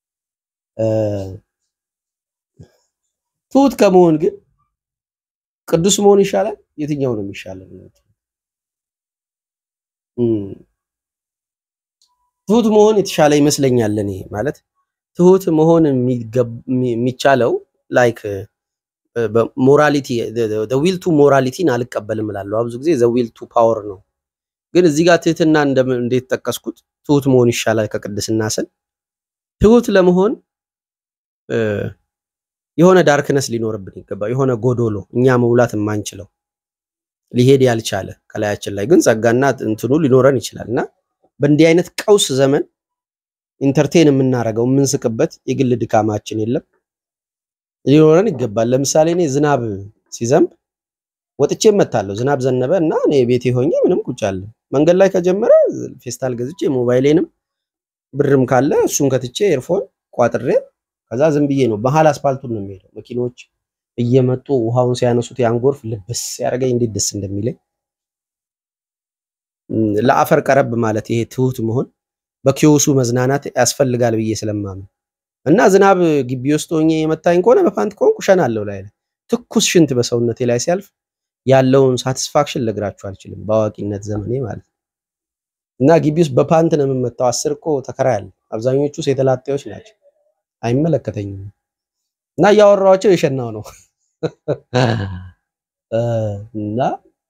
ትሁት ከመሆን ግን ቅዱስ መሆን ይሻላል የትኛው ነው የሚሻለው ትሁት መሆን የተሻለ ይመስለኛል ለኔ ማለት ትሁት መሆን የሚቻለው ላይክ ሞራሊቲ the will to morality አልቀበልም እላለሁ ብዙ ጊዜ the will to power ነው ግን እዚህ ጋር ትህትና እንዴት ተጠቀስኩት ትሁት መሆን ይሻላል ከቅድስና ስል ትሁት ለመሆን የሆነ ዳርክነስ ሊኖርብን ይገባል የሆነ ጎዶሎ እኛ መውላት የማንችለው ሊሄድ ያልቻለ ከላያችን ላይ ግን ጸጋና እንትኑ ሊኖረን ይችላልና በእንዲህ አይነት ቀውስ ዘመን ኢንተርቴን የምናረጋው የምንስቅበት የግል ድካማችን የለም ሊኖረን ይገባል ለምሳሌ እኔ ዝናብ ሲዘንብ ወጥቼ መታለሁ ዝናብ ዘነበ እና እኔ ቤቴ ሆኜ ምንም ቁጭ አለ መንገድ ላይ ከጀመረ ፌስታል ገዝቼ ሞባይሌንም ብርም ካለ እሱን ከትቼ ኤርፎን ቋጥሬ ከዛ ዝም ብዬ ነው በኋላ አስፋልቱን ነው የሚሄደው መኪኖች እየመጡ ውሃውን ሲያነሱት ያንጎርፍ ልብስ ያረጋኝ እንዴት ደስ እንደሚለኝ ለአፈር ቀረብ ማለት ይሄ ትሁት መሆን በኪዮሱ መዝናናት ያስፈልጋል ብዬ ስለማምን እና ዝናብ ግቢ ውስጥ ሆኜ የመታኝ ከሆነ በፓንት ኮንኩ ሸናለው ላይ ትኩስ ሽንት በሰውነቴ ላይ ሲያልፍ ያለውን ሳቲስፋክሽን ለግራችሁ አልችልም ባዋቂነት ዘመኔ ማለት እና ግቢ ውስጥ በፓንት ነው የምመጣው 10 እኮ ተከራያል አብዛኞቹ ሴተላጤዎች ናቸው አይመለከተኝም እና ያወራዋቸው የሸናው ነው እና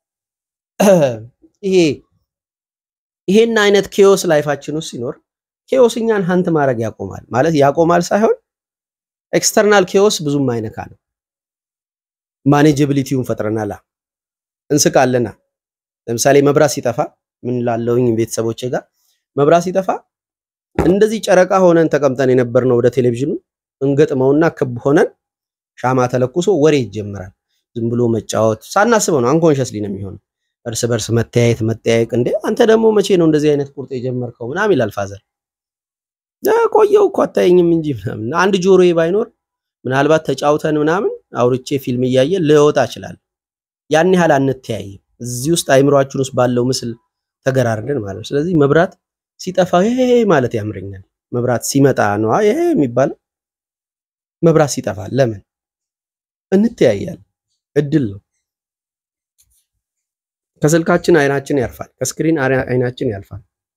ይሄን አይነት ኪዮስ ላይፋችን ውስጥ ሲኖር ኪዮስኛን ሀንት ማድረግ ያቆማል ማለት ያቆማል ሳይሆን ኤክስተርናል ኪዮስ ብዙም አይነካ ነው ማኔጀቢሊቲውን ፈጥረናል እንስቃለና ለምሳሌ መብራት ሲጠፋ ምን ላለውኝ ቤተሰቦቼ ጋር መብራት ሲጠፋ እንደዚህ ጨረቃ ሆነን ተቀምጠን የነበርነው ወደ ቴሌቪዥኑ እንገጥመውና ክብ ሆነን ሻማ ተለኩሶ ወሬ ይጀምራል ዝም ብሎ መጫወት ሳናስበው ነው አንኮንሺየስሊ ነው የሚሆነው እርስ በርስ መተያየቅ እንዴ አንተ ደግሞ መቼ ነው እንደዚህ አይነት ቁርጥ የጀመርከው ምናምን ይላል ፋዘር ቆየው እኮ አታየኝም እንጂ ምናምን አንድ ጆሮዬ ባይኖር ምናልባት ተጫውተን ምናምን አውርቼ ፊልም እያየ ልወጣ ይችላል ያን ያህል አንተያይም እዚህ ውስጥ አይምሮአችን ውስጥ ባለው ምስል ተገራርደን ማለት ነው ስለዚህ መብራት ሲጠፋ ይሄ ማለት ያምረኛል መብራት ሲመጣ ነው ይሄ የሚባል መብራት ሲጠፋ ለምን እንተያያለን እድል ነው ከስልካችን አይናችን ያርፋል ከስክሪን አይናችን ያልፋል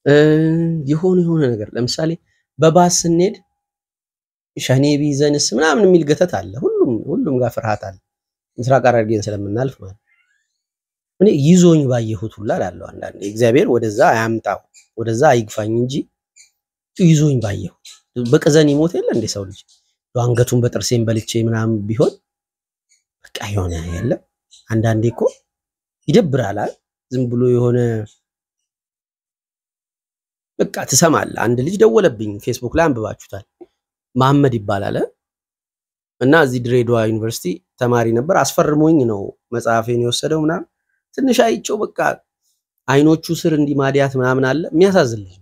የሆነ ነገር ለምሳሌ በባስ ስንሄድ ሸኔ ቢዘንስ ምናምን የሚል ገተት አለ ሁሉም ጋር ፍርሃት አለ ምስራቅ ሐረርጌን ስለምናልፍ ማለት እኔ ይዞኝ ባየሁት ሁላ አላለው አንዳንዴ እግዚአብሔር ወደዛ አያምጣው ወደዛ አይግፋኝ እንጂ ይዞኝ ባየሁት በቀዘን ይሞት የለ እንደ ሰው ልጅ አንገቱን በጥርሴን በልቼ ምናምን ቢሆን በቃ የሆነ ያለ አንዳንዴ እኮ ይደብራል ዝም ብሎ የሆነ በቃ ተሰማል አንድ ልጅ ደወለብኝ ፌስቡክ ላይ አንብባችሁታል መሐመድ ይባላል እና እዚህ ድሬዳዋ ዩኒቨርሲቲ ተማሪ ነበር አስፈርሞኝ ነው መጽሐፌን የወሰደው ምናምን ትንሽ አይቸው በቃ አይኖቹ ስር እንዲማዲያት ምናምን አለ የሚያሳዝን ልጅ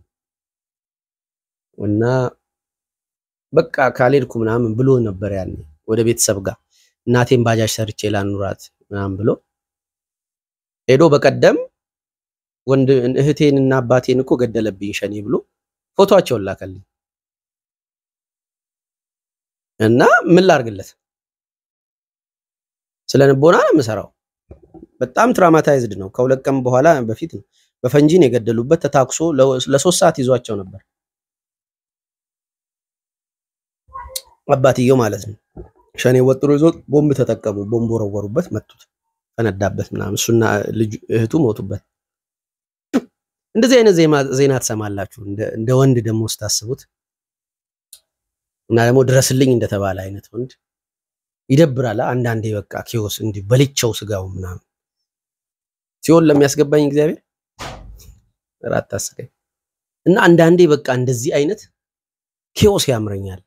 እና በቃ ካልሄድኩ ምናምን ብሎ ነበር ያኔ ወደ ቤተሰብ ጋር እናቴን ባጃጅ ሰርቼ ላኑራት ምናምን ብሎ ሄዶ በቀደም ወንድ እህቴንና አባቴን እኮ ገደለብኝ ሸኔ ብሎ ፎቶአቸውን ላከልኝ እና ምን ላርግለት ስለነበና ነው የምሰራው በጣም ትራማታይዝድ ነው ከሁለት ቀን በኋላ በፊት ነው በፈንጂን የገደሉበት ተታክሶ ለ3 ሰዓት ይዟቸው ነበር አባትየው ማለት ነው ሸኔ ወጥሮ ይዞ ቦምብ ተጠቀሙ ቦምብ ወረወሩበት መቱት ፈነዳበት ምናምን እሱና ልጅ እህቱ ሞቱበት እንደዚህ አይነት ዜና ተሰማላችሁ እንደ ወንድ ደሞ ስታስቡት እና ደሞ ድረስልኝ እንደተባለ አይነት ወንድ ይደብራል አንዳንዴ በቃ ኪዮስ እንዲ በልቸው ስጋው ምናምን ሲሆን ለሚያስገባኝ እግዚአብሔር ራታ አስቀኝ እና አንዳንዴ በቃ እንደዚህ አይነት ኪዮስ ያምረኛል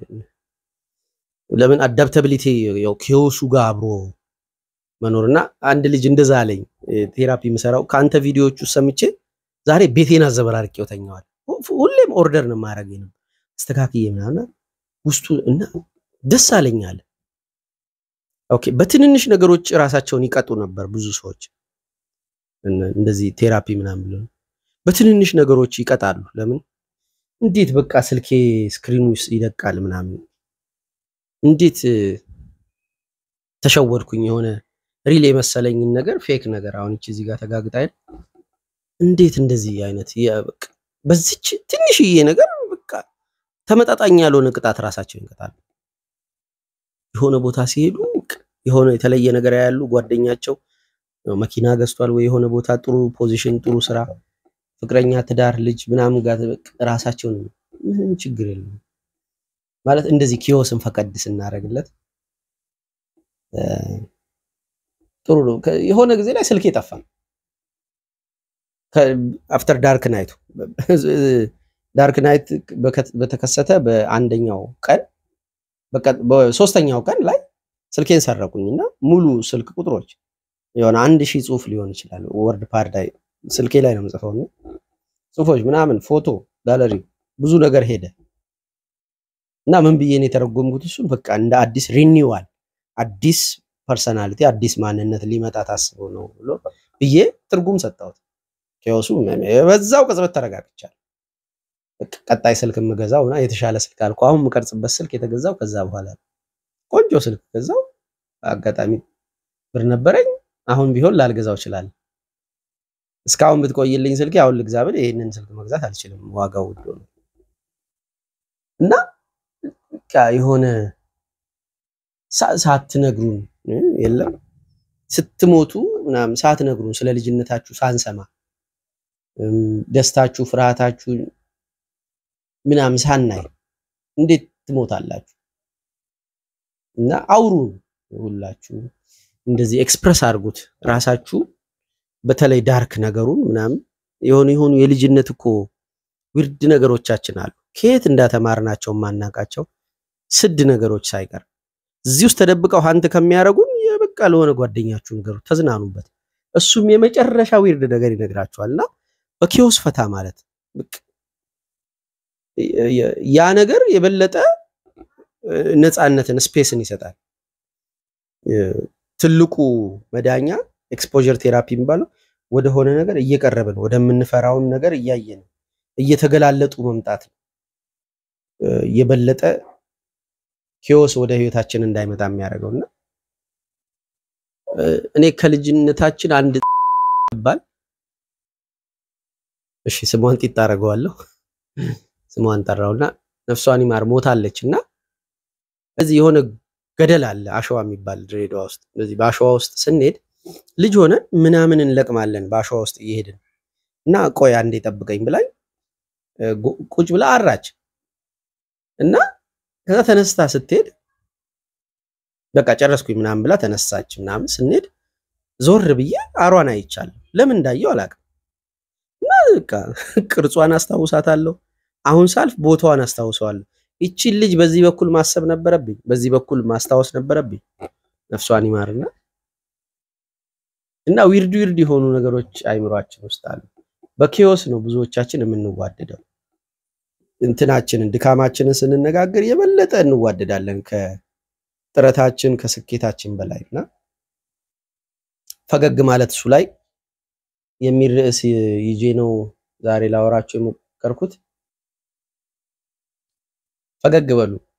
ለምን አዳፕታቢሊቲ ያው ኪዮሱ ጋር አብሮ መኖርና አንድ ልጅ እንደዛ አለኝ ቴራፒ መሰራው ካንተ ቪዲዮዎች ሰምቼ ዛሬ ቤቴን አዘበራርቄው ተኛዋል ሁሌም ኦርደር ነው ማረገኝ ነው አስተካክዬ ምናምን ውስጡ እና ደስ አለኛል ኦኬ በትንንሽ ነገሮች ራሳቸውን ይቀጡ ነበር ብዙ ሰዎች እንደዚህ ቴራፒ ምናምን ብለው በትንንሽ ነገሮች ይቀጣሉ ለምን እንዴት በቃ ስልኬ ስክሪኑ ይደቃል ምናምን እንዴት ተሸወድኩኝ የሆነ ሪል የመሰለኝ ነገር ፌክ ነገር አሁን እዚህ ጋር ተጋግጣይ እንዴት እንደዚህ አይነት በዚች ትንሽዬ ነገር በቃ ተመጣጣኝ ያልሆነ ቅጣት ራሳቸውን ይቀጣሉ የሆነ ቦታ ሲሄዱ የሆነ የተለየ ነገር ያያሉ ጓደኛቸው መኪና ገዝቷል ወይ የሆነ ቦታ ጥሩ ፖዚሽን ጥሩ ስራ ፍቅረኛ ትዳር ልጅ ምናምን ጋር ራሳቸውን ምንም ችግር የለም ማለት እንደዚህ ኪዮስን ፈቀድ ስናረግለት ጥሩ ነው የሆነ ጊዜ ላይ ስልኬ ጠፋ አፍተር ዳርክ ናይት በተከሰተ በአንደኛው ቀን በቃ በሶስተኛው ቀን ላይ ስልኬን ሰረቁኝና ሙሉ ስልክ ቁጥሮች የሆነ 1000 ጽሁፍ ሊሆን ይችላል ወርድ ፓድ ላይ ስልኬ ላይ ነው መጽፈው ነው ጽሁፎች ምናምን ፎቶ ጋለሪ ብዙ ነገር ሄደ እና ምን ብዬኔ ተረጎምኩት እሱን በቃ እንደ አዲስ ሪኒዋል አዲስ ፐርሰናሊቲ አዲስ ማንነት ሊመጣ ታስቦ ነው ብሎ ብዬ ትርጉም ሰጣሁት ኪዮሱ በዛው ቅጽበት ተረጋግቻለሁ ቀጣይ ስልክ መገዛውና የተሻለ ስልክ አልኩ አሁን መቀርጽበት ስልክ የተገዛው ከዛ በኋላ ቆንጆ ስልክ ገዛው አጋጣሚ ብር ነበረኝ አሁን ቢሆን ላልገዛው ይችላል እስካሁን ብትቆይልኝ ስልክ አሁን ልግዛብል ይሄንን ስልክ መግዛት አልችልም ዋጋው ውድ ነው እና የሆነ ሳትነግሩን የለም ስትሞቱ ምናምን ሳትነግሩን ስለ ልጅነታችሁ ሳንሰማ ደስታችሁ ፍርሃታችሁ ምናምን ሳናይ እንዴት ትሞታላችሁ እና አውሩን ሁላችሁ እንደዚህ ኤክስፕረስ አድርጉት ራሳችሁ በተለይ ዳርክ ነገሩን ምናምን የሆኑ የልጅነት እኮ ውርድ ነገሮቻችን አሉ ከየት እንዳተማርናቸው ማናቃቸው ስድ ነገሮች ሳይቀር እዚህ ውስጥ ተደብቀው አንተ ከሚያረጉን የበቃ ለሆነ ጓደኛችሁ ነገሩ ተዝናኑበት እሱም የመጨረሻ ውርድ ነገር ይነግራችኋልና በኪዮስ ፈታ ማለት ያ ነገር የበለጠ ነፃነትን ስፔስን ይሰጣል ትልቁ መዳኛ ኤክስፖዠር ቴራፒ የሚባለው ወደ ሆነ ነገር እየቀረበን ወደምንፈራውን ነገር እያየን እየተገላለጡ መምጣት የበለጠ ኪዮስ ወደ ህይወታችን እንዳይመጣ የሚያደርገውና እኔ ከልጅነታችን አንድ ባል እሺ ስሟን ጢጣ አደርገዋለሁ። ስሟን ጠራውና ነፍሷን ይማር ሞታለችና እዚህ የሆነ ገደል አለ አሸዋ የሚባል ድሬዳዋ ውስጥ እንደዚህ በአሸዋ ውስጥ ስንሄድ ልጅ ሆነ ምናምን እንለቅማለን በአሸዋ ውስጥ እየሄድን እና ቆይ አንዴ ጠብቀኝ ብላኝ ቁጭ ብላ አራች እና ከዛ ተነስታ ስትሄድ በቃ ጨረስኩኝ ምናምን ብላ ተነሳች ምናምን ስንሄድ ዞር ብዬ አሯን አይቻለሁ ለምን እንዳየው አላውቅም እና በቃ ቅርጿን አስታውሳታለሁ አሁን ሳልፍ ቦታዋን አስታውሰዋለሁ እቺ ልጅ በዚህ በኩል ማሰብ ነበረብኝ በዚህ በኩል ማስታወስ ነበረብኝ ነፍሷን ይማርና እና ዊርድ የሆኑ ነገሮች አይምሮአችን ውስጥ አሉ በኪዮስ ነው ብዙዎቻችን የምንዋደደው እንትናችንን ድካማችንን ስንነጋገር የበለጠ እንዋደዳለን ከጥረታችን ከስኬታችን በላይና ፈገግ ማለት እሱ ላይ የሚል ርዕስ ይዤ ነው ዛሬ ላወራችሁ የሞከርኩት ፈገግ በሉ